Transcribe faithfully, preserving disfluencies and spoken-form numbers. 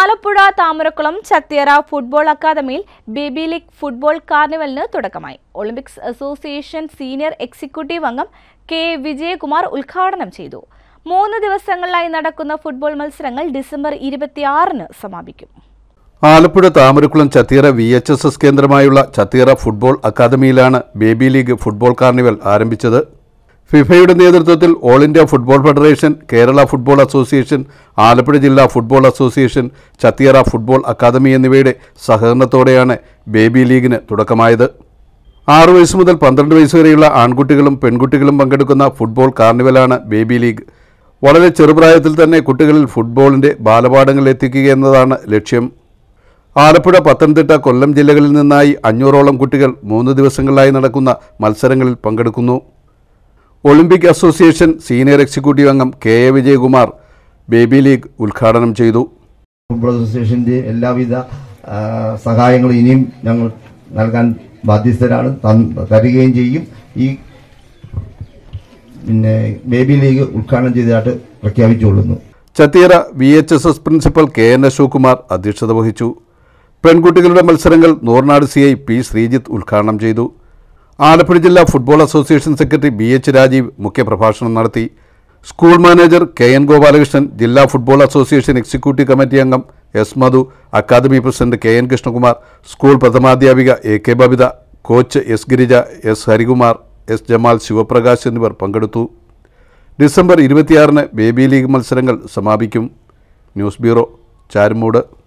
Alappuzha Thamarakkulam Chathiyara football അക്കാദമിയിൽ baby league football കാർണിവലിന് തുടക്കമായി. ഒളിമ്പിക്സ് അസോസിയേഷൻ സീനിയർ എക്സിക്യൂട്ടീവ് അംഗം കെ വിജയകുമാർ ഉദ്ഘാടനം ചെയ്തു. മൂന്ന് ദിവസങ്ങളിലായി നടക്കുന്ന ഫുട്ബോൾ മത്സരങ്ങൾ ഡിസംബർ ഇരുപത്തിയാറിന് സമാപിക്കും. Alappuzha Thamarakkulam Chathiyara V H S S കേന്ദ്രമായുള്ള ചത്തിയറ ഫുട്ബോൾ അക്കാദമിയിലാണ് ബേബി ലീഗ് ഫുട്ബോൾ കാർണിവൽ ആരംഭിച്ചത്. ഫിഫയുടെ നേതൃത്വത്തിൽ all India football federation, Kerala football association, Alappuzha ജില്ലാ football association, Chathiyara football academy എന്നിവയുടെ സഹകരണത്തോടെയാണ് ബേബി ലീഗിന് തുടക്കമായത്. ആറു വയസ്സ് മുതൽ പന്ത്രണ്ട് വയസ്സ് വരെയുള്ള ആൺകുട്ടികളും പെൺകുട്ടികളും പങ്കെടുക്കുന്ന ഫുട്ബോൾ കാർണിവലാണ് ബേബി ലീഗ്. വളരെ ചെറുപ്രായത്തിൽ തന്നെ കുട്ടികളിൽ ഫുട്ബോളിൻ്റെ ബാലപാഠങ്ങൾ എത്തിക്കുക എന്നതാണ് ലക്ഷ്യം. ആലപ്പുഴ, പത്തനംതിട്ട, കൊല്ലം ജില്ലകളിൽ നിന്നായി അഞ്ഞൂറോളം കുട്ടികൾ മൂന്ന് ദിവസങ്ങളിലായി നടക്കുന്ന മത്സരങ്ങളിൽ പങ്കെടുക്കുന്നു. ഒളിമ്പിക് അസോസിയേഷൻ സീനിയർ എക്സിക്യൂട്ടീവ് അംഗം K A Vijayakumar baby league ഉദ്ഘാടനം ചെയ്തു. ഫുട്ബോൾ അസോസിയേഷന്റെ എല്ലാവിധ സഹായങ്ങളും ഇനിയും ഞങ്ങൾ നൽകാൻ ബാധ്യസ്ഥരാണ്, തരികയും ചെയ്യും. ഈ പിന്നെ ബേബി ലീഗ് ഉദ്ഘാടനം ചെയ്തതായിട്ട് പ്രഖ്യാപിച്ചുകൊള്ളുന്നു. Chathiyara V H S S principal K N Ashokumar അധ്യക്ഷത വഹിച്ചു. പെൺകുട്ടികളുടെ മത്സരങ്ങൾ Nooranad C I P Sreejith ഉദ്ഘാടനം ചെയ്തു. ആലപ്പുഴ ജില്ലാ football association secretary B H Rajeev മുഖ്യപ്രഭാഷണം നടത്തി. School manager K N Gopalakrishnan, ജില്ലാ ഫുട്ബോൾ അസോസിയേഷൻ എക്സിക്യൂട്ടീവ് കമ്മിറ്റി അംഗം S Madhu, academy president K N Krishnakumar, school പ്രഥമാധ്യാപിക A K Babitha, coach S Girija, S Harikumar, S Jamal, Sivaprakash എന്നിവർ പങ്കെടുത്തു. ഡിസംബർ ഇരുപത്തിയാറിന് ബേബി ലീഗ് മത്സരങ്ങൾ സമാപിക്കും. News bureau, Charummood.